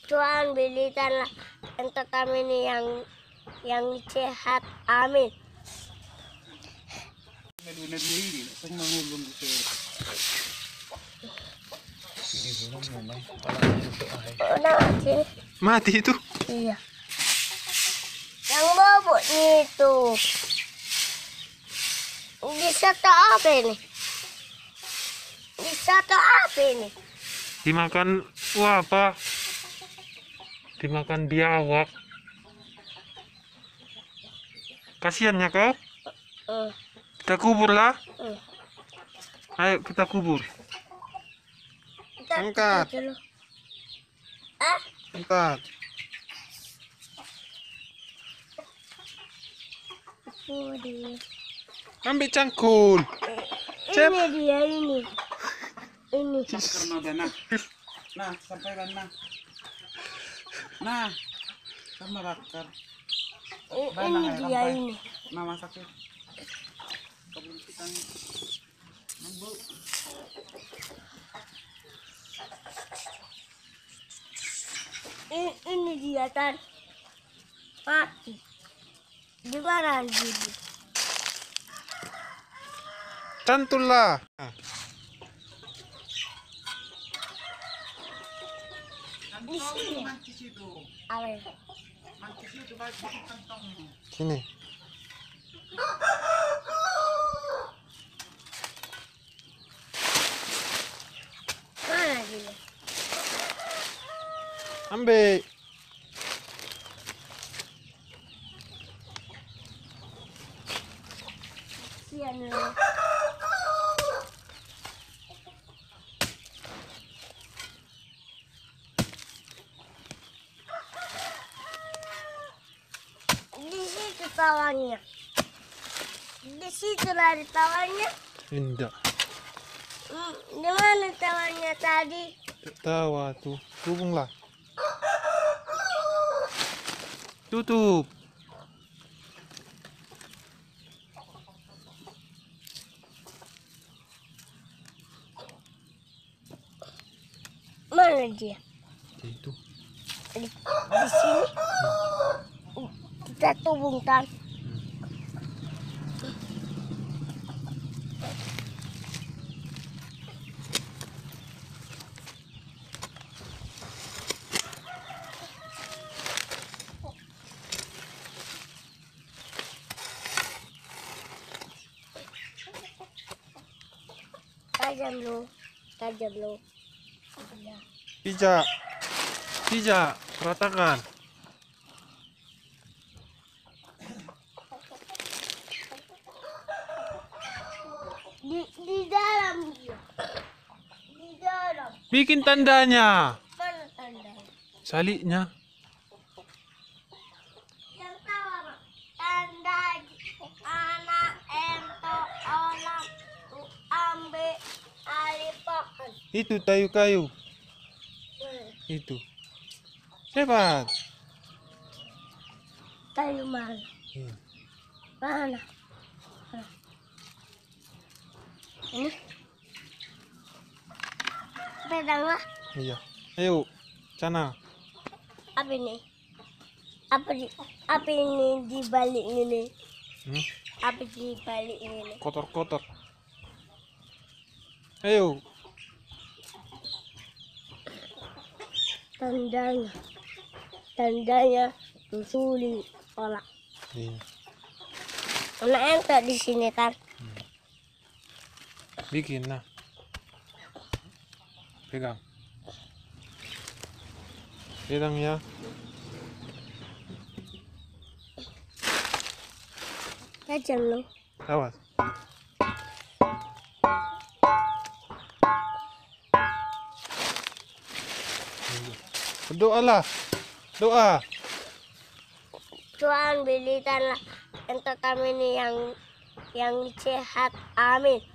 Tuhan berikanlah untuk kami ini yang sehat. Amin. Mati itu. Iya. Yang bobot itu. Bisa tak apa ini? Bisa tak apa ini? Dimakan, wah apa? Dimakan biawak. Kasiannya kau. Kita kubur lah. Ayo kita kubur. Angkat. Angkat. Ambil cangkul. Ini dia ini. Ini. Nah, sampaikan nah. Nah, sama bakar. Ini dia ini. Nah, masakin. Kabel kita nembuk. Ini dia kan mati. Di mana jadi? Cantul lah. Di sini. Mancis itu. Awe. Mancis itu bikin kantong. Sini. Mana dia? Ambil. Sian lo. Di situ tawannya. Di situ lari tawannya. Indah. Di mana tawannya tadi? Tawa tuh. Hubunglah. Tutup. Mana dia? Itu. Di sini. Kita hubungkan. Tajam lo. Tajam lo. Iya. Pijak. Pijak. Ratakan. Di dalam dia. Di dalam. Bikin tandanya. Mana tanda? Saliknya. Yang tahu apa? Tanda anak ento orang tu ambil alipakan. Itu kayu-kayu. Itu. Cepat. Kayu mana? Mana? Ini. Pedang lah. Iya. Ayo. Sana. Apa ini? Apa ini di balik ini? Apa di balik ini? Kotor-kotor. Ayo. Tandanya mencuri orang. Iya. Anak ente di sini kan? Bikin nah. Pegang. Pegang ya. Tajam lo. Awas. Berdoalah. Doa. Tuhan berikanlah untuk kami ini yang sehat. Amin.